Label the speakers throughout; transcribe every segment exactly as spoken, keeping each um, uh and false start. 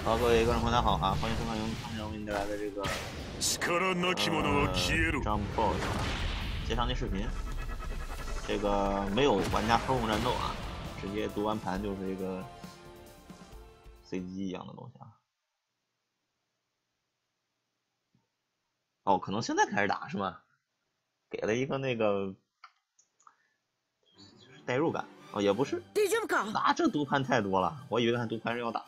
Speaker 1: 好，各位观众朋友，大家好啊！欢迎收看由汤小为您带来的这个呃 Jump Boss 啊，接上期视频。这个没有玩家操控战斗啊，直接读完盘就是一个 C G 一样的东西啊。哦，可能现在开始打是吗？给了一个那个代入感哦，也不是。那这读盘太多了，我以为看读盘是要打了。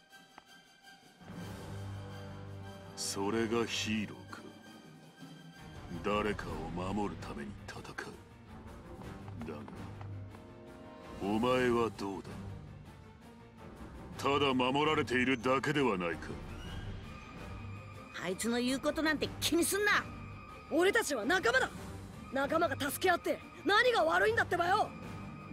Speaker 2: それがヒーローか。誰かを守るために戦う。だが、お前はどうだ。ただ守られているだけではないか。
Speaker 3: あいつの言うことなんて気にすんな。
Speaker 4: 俺たちは仲間だ。仲間が助け合って何が悪いんだってばよ。
Speaker 2: 仲間か。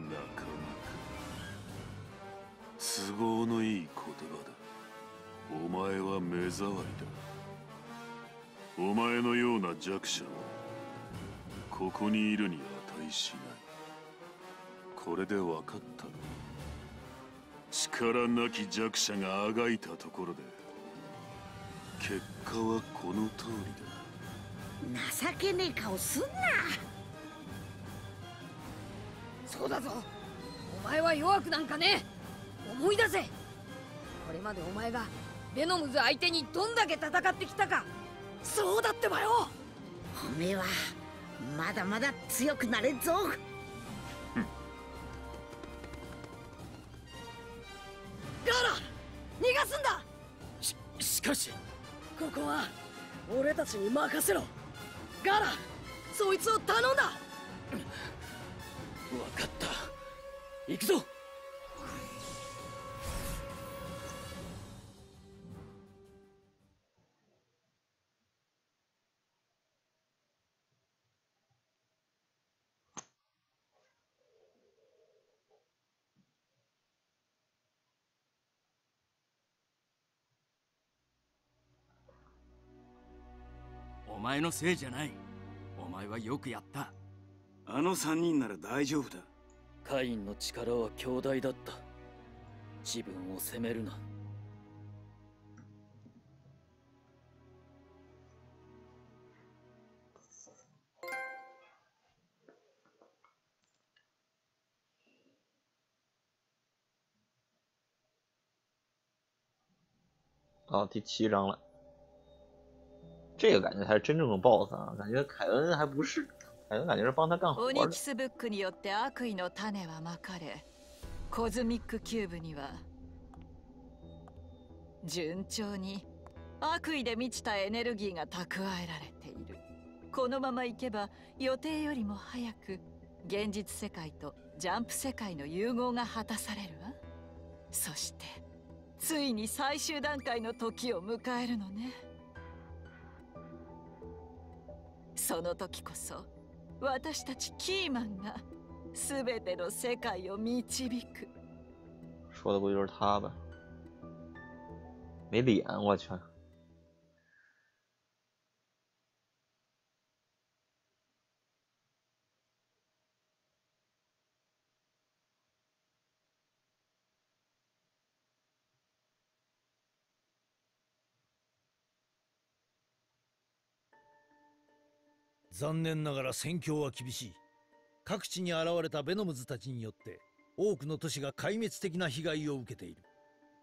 Speaker 2: 都合のいい言葉だ。お前は目障りだ。お前のような弱者はここにいるに値しない。これで分かったろ。力なき弱者があがいたところで結果はこの通りだ。
Speaker 3: 情けねえ顔すんな。
Speaker 4: そうだぞ、お前は弱くなんかねえ。思い出せ、これまでお前がベノムズ相手にどんだけ戦ってきたか。そうだってばよ。
Speaker 3: おめえはまだまだ強くなれんぞ。
Speaker 4: ガーラ、逃がすんだ。
Speaker 5: し、しかし
Speaker 4: ここは俺たちに任せろ。ガーラ、そいつを頼んだ。
Speaker 5: 分かった、行くぞ。お前のせいじゃない。お前はよくやった。
Speaker 6: あの三人なら大丈夫だ。
Speaker 5: カインの力は強大だった。自分を責めるな。
Speaker 1: 哦，第七章了。这个感觉才是真正的 boss 啊！感觉凯恩还不是，凯恩感觉是帮他干活的。
Speaker 7: オニキスブックによって悪意の種はまかれ、コズミックキューブには順調に悪意で満ちたエネルギーが蓄えられている。このままいけば予定よりも早く現実世界とジャンプ世界の融合が果たされるわ。そしてついに最終段階の時を迎えるのね。その時こそ私たちキーマンが全ての世界を導く。
Speaker 1: 说的不就是他吧？没脸，我去！
Speaker 8: 残念ながら戦況は厳しい。各地に現れたベノムズたちによって多くの都市が壊滅的な被害を受けている。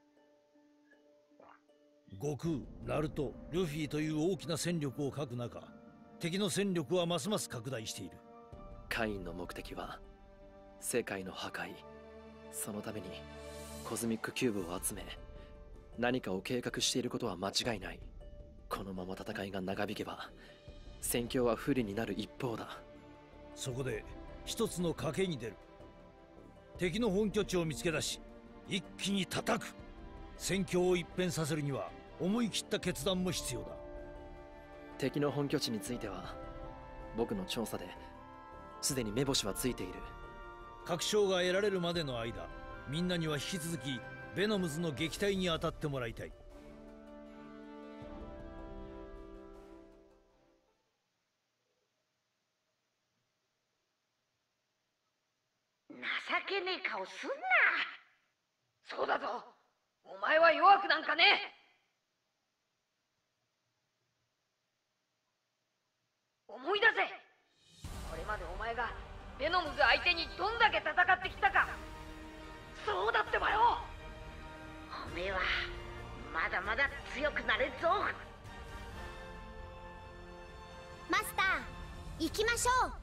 Speaker 8: 悟空、ナルト、ルフィという大きな戦力を欠く中、敵の戦力はますます拡大している。
Speaker 9: カインの目的は世界の破壊。そのためにコズミックキューブを集め何かを計画していることは間違いない。このまま戦いが長引けば戦況は不利になる一方だ。
Speaker 8: そこで一つの賭けに出る。敵の本拠地を見つけ出し一気に叩く。戦況を一変させるには思い切った決断も必要だ。
Speaker 9: 敵の本拠地については僕の調査ですでに目星はついている。
Speaker 8: 確証が得られるまでの間、みんなには引き続きベノムズの撃退に当たってもらいたい。
Speaker 3: 情けねえ顔すんな。
Speaker 4: そうだぞ、お前は弱くななんかね。思い出せ。これまでお前がベノムズ相手にどんだけ戦ってきたか。そうだってばよ。
Speaker 3: おめえはまだまだ強くなれるぞ。
Speaker 10: マスター、行きましょう。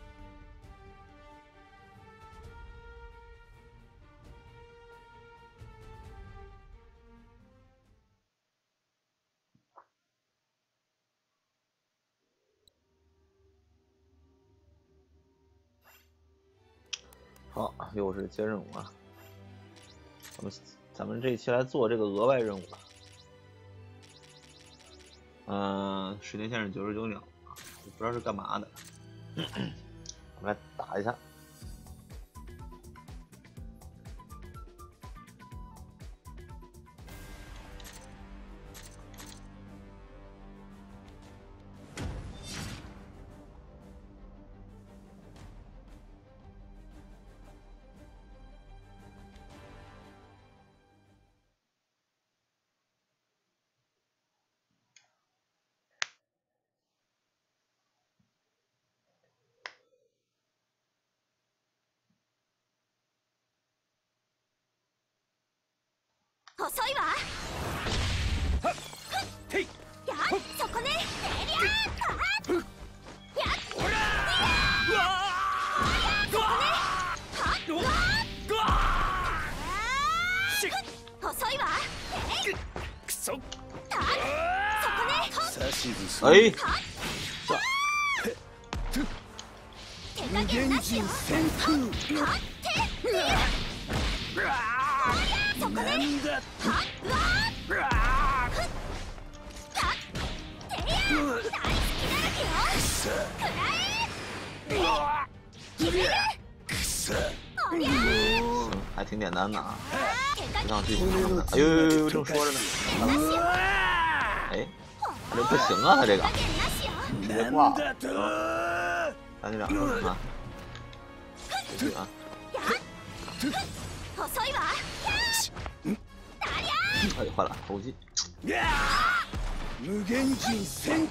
Speaker 1: 好，又是接任务啊！咱们咱们这一期来做这个额外任务吧。嗯、呃，时间线是九十九秒啊，不知道是干嘛的。我们来打一下。
Speaker 10: 遅いわ。やっそこね。エリアー。やっほらー。そこね。遅いわ。くそ。そこね。
Speaker 1: 哎。
Speaker 10: 無限人旋風。そこね。なんだ。
Speaker 1: 还挺简单的啊，不像剧情上的。哎呦呦呦，正说着呢。哎，这不行啊，他这个直接挂了。赶紧两分啊！继续啊！哎，换了投击。
Speaker 6: 無限人戦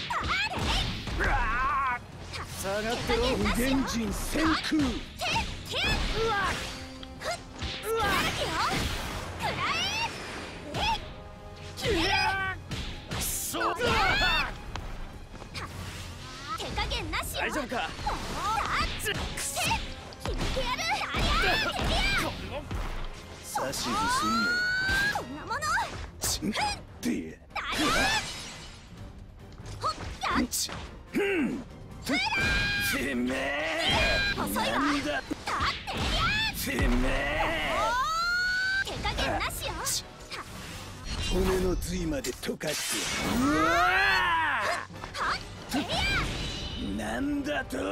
Speaker 6: 下がってろ。無限人旋風。大丈夫か。指図すんね。
Speaker 10: こんなもの。
Speaker 6: ちんってちんてめえ。
Speaker 10: 遅いわ。
Speaker 6: なんだてめえ。
Speaker 10: 手加減なしよ。
Speaker 6: 骨の髄まで溶かしてなんだと。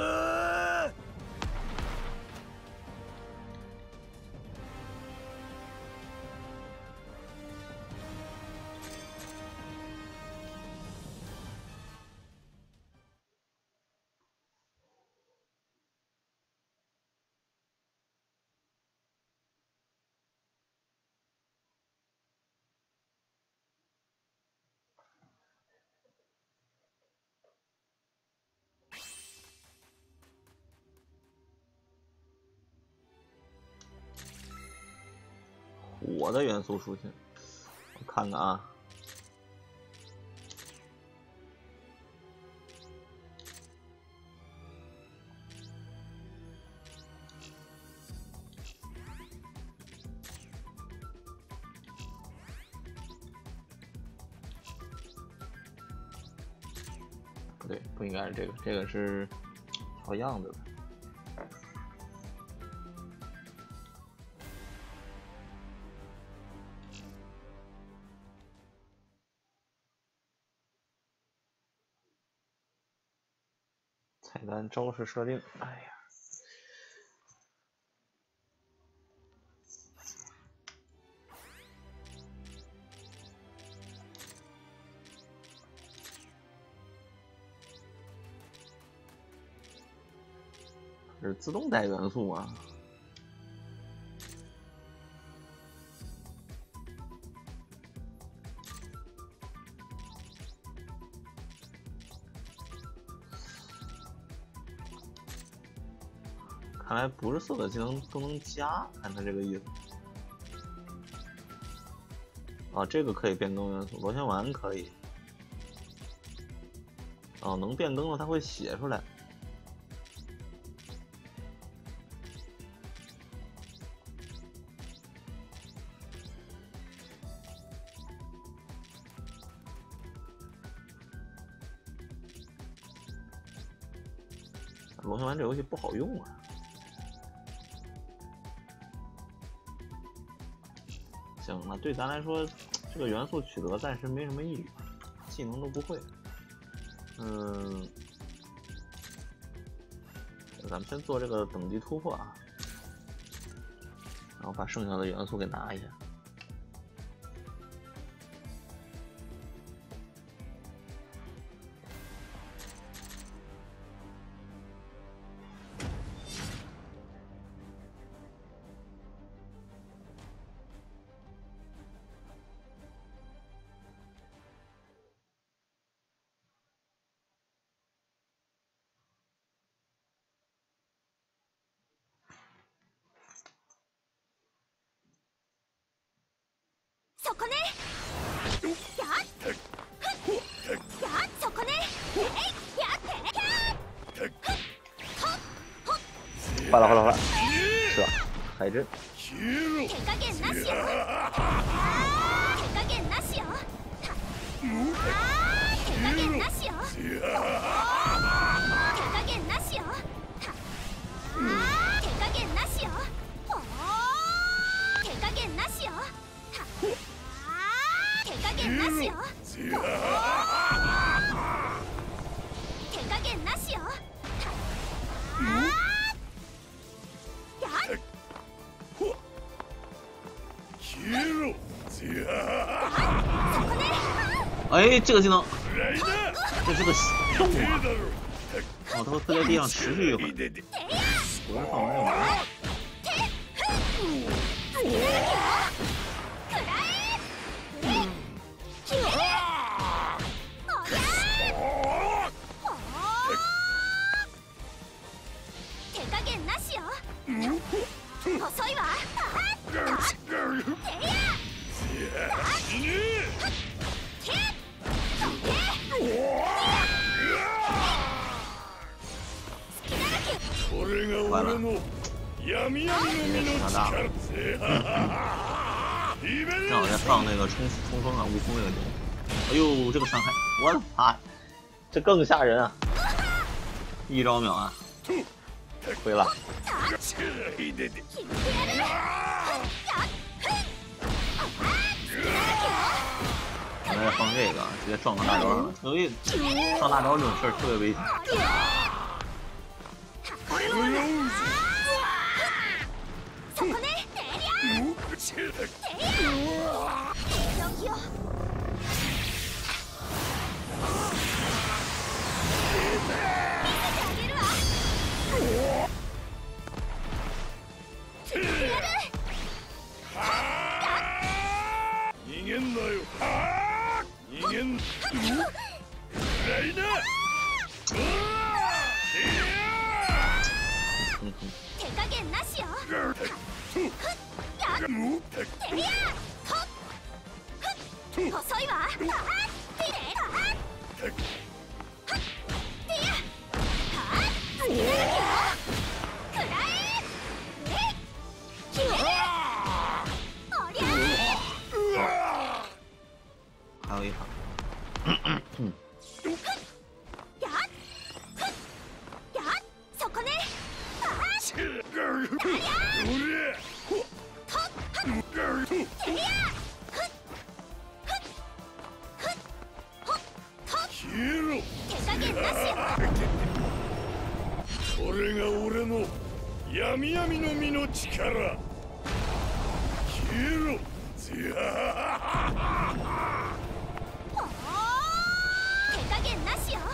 Speaker 1: 火的元素属性，我看看啊。不对，不应该是这个，这个是调样子的。菜单招式设定，哎呀，这是自动带元素吗？ 看来不是所有的技能都能加，看他这个意思。啊，这个可以变更元素，螺旋丸可以。哦，能变更了，它会写出来。螺旋丸这游戏不好用啊。行，那对咱来说，这个元素取得暂时没什么意义，技能都不会。嗯，咱们先做这个等级突破啊，然后把剩下的元素给拿一下。
Speaker 10: そこね。やっ。やっそこね。えいやって。
Speaker 1: 坏了坏了坏了，是吧？海针。
Speaker 10: 手加減なしよ。手加減なしよ。手加減なしよ。手加減なしよ。手加減なしよ。手加減なしよ。手加減なしよ。手加減なしよ。
Speaker 1: 哎，这个技能，这是个动啊！哦，它会飞在地上持续一会儿。果然放完就没了。
Speaker 10: 遅いわ。
Speaker 1: 完了，
Speaker 2: 闇闇の身の力。
Speaker 1: 正好在放那个冲冲锋啊，悟空那个地方。哎呦，这个伤害，我的妈，这更吓人啊！一招秒啊，亏了。现在放这个，直接撞到大招上了。所以上大招这种事儿特别危险。
Speaker 10: そこね。てりゃ。
Speaker 2: 逃げんなよ。逃げん。ライナー。
Speaker 10: 手加減なしよ。遅いわ。
Speaker 1: 还有一场。
Speaker 10: そこね。手加減なしよ。
Speaker 2: これが俺の闇闇の身の力。消えろ。手
Speaker 10: 加減なしよ。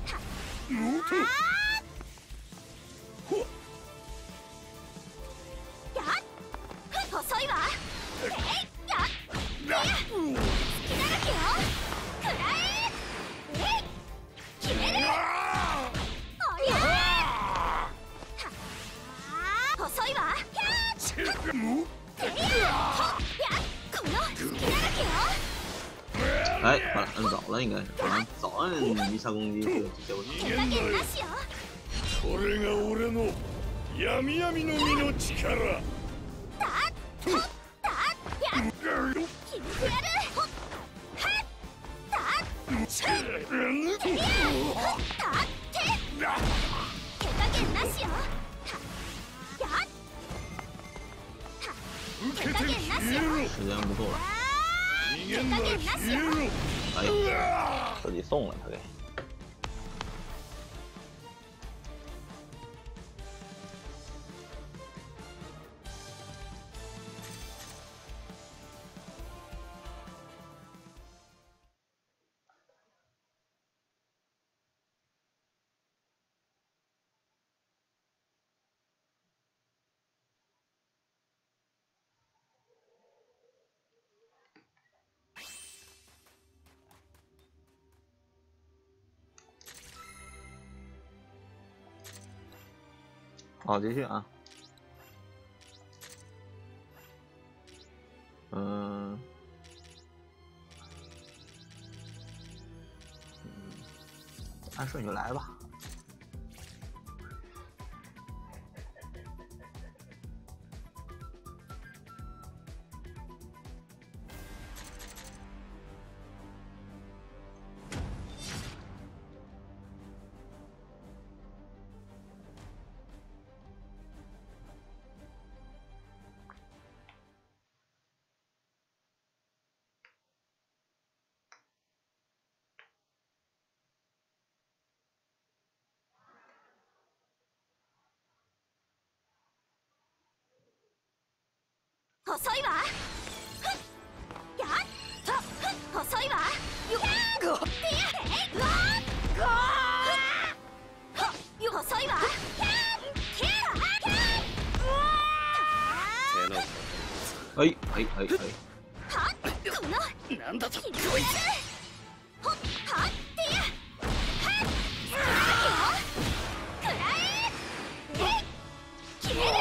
Speaker 10: 遅いわ。
Speaker 1: 哎，把它摁早了，应该是，好像早摁一下攻击是结果。
Speaker 2: これが俺の闇闇の実の力。
Speaker 1: 时间不够了。哎，自己送了他给。好，继续啊。嗯，按顺序来吧。
Speaker 10: 遅いわ。やっと遅いわ。よっごってやえごご遅いわ。
Speaker 1: はいはいはいはい。
Speaker 10: はっこのなんだとこいつ。ほっはってやはっくらええ決める。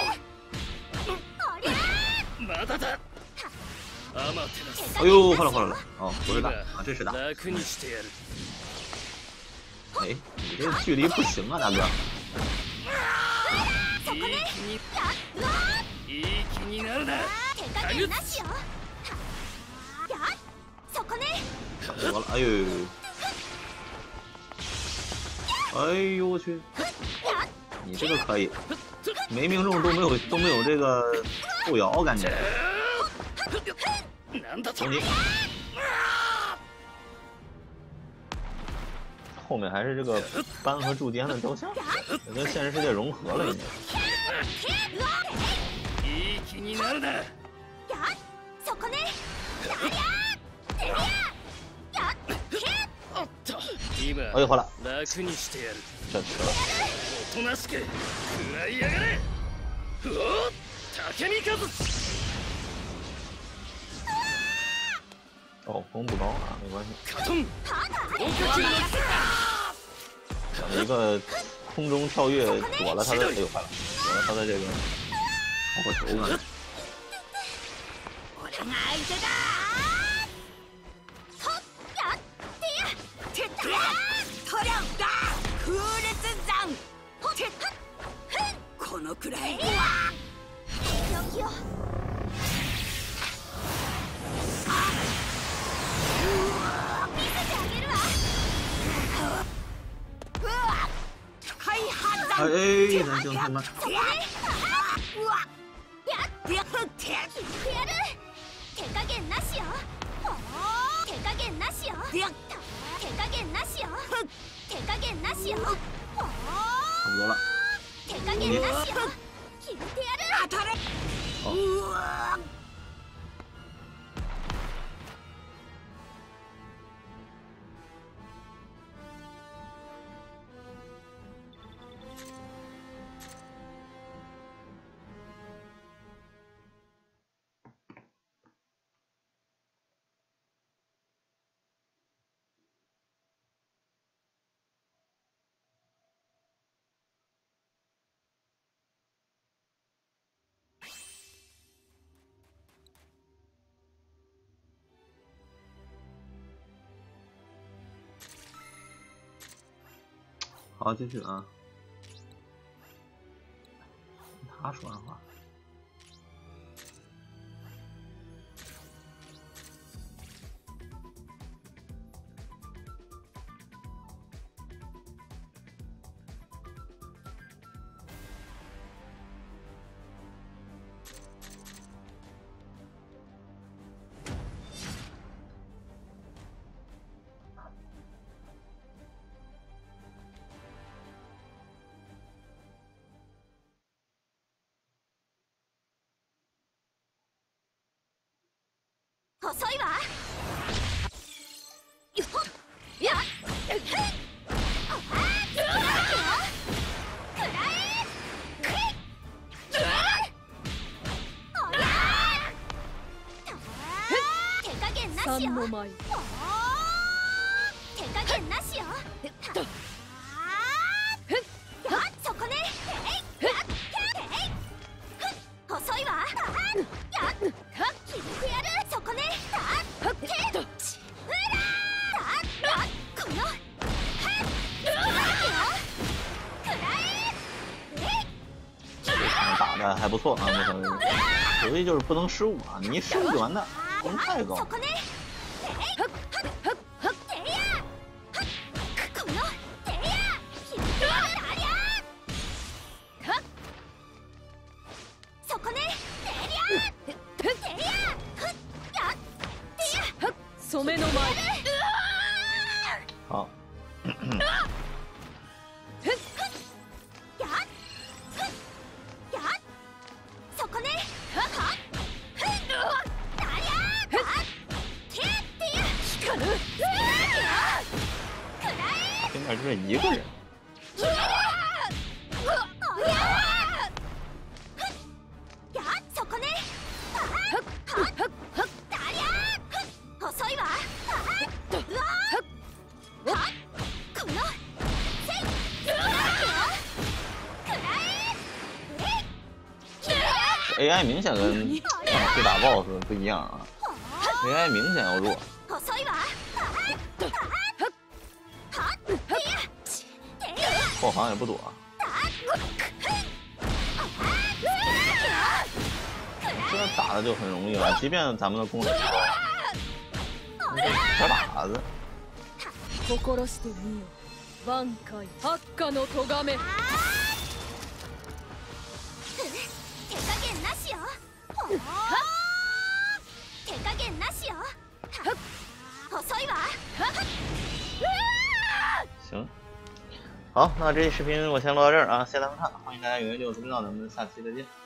Speaker 5: まだだ。
Speaker 1: 哎呦，换了换了，哦，不是打啊，这是打。
Speaker 5: 楽にしてやる。
Speaker 1: 哎，你这距离不行啊，大哥。
Speaker 5: いい気になるな。
Speaker 10: 手加減なしよ。やっそこね。
Speaker 1: 完了，哎呦，哎呦我去，你这个可以，没命中都没有都没有这个后摇感觉。攻击，后面还是这个斑和柱间的雕像，也跟现实世界融合了已经。
Speaker 5: いい気になるな。
Speaker 10: やっそこね。
Speaker 5: 今、
Speaker 1: 哎呦，坏了，
Speaker 5: 楽にしてやる。
Speaker 1: 这吃了。
Speaker 5: おとなしく食らいやがれ。おっ、竹見和。
Speaker 1: 哦，攻不高啊，没关系。想一个空中跳跃躲了他的，哎呦，坏了，躲了他的这个泡泡球呢。
Speaker 10: 俺が相手だ。ほっやってや。てってや。トラウダ空烈山。ほってふん。このくらい。よよ。
Speaker 1: 哎，南京他妈！
Speaker 10: 手加減なしよ。手加減なしよ。手加減なしよ。手加減なしよ。
Speaker 1: 差不多了。
Speaker 10: 手加減なしよ。決めてやる。当たれ。
Speaker 1: 好，继续啊。他说完话。
Speaker 10: 遅いわ。いや、手加減なしよ。手加減なしよ。そこね。遅いわ。気力やる。そこね。
Speaker 1: 打的还不错啊，这小子，所以就是不能失误啊！你一失误就完蛋，不能太高。好。对面就这一个人。A I 明显跟对打 boss 不一样啊 ，A I 明显要弱。后防也不躲啊。这打的就很容易了，即便咱们的攻手小靶子。行，好，那这期视频我先录到这儿啊，谢谢大家看，欢迎大家踊跃六四频道，咱们下期再见。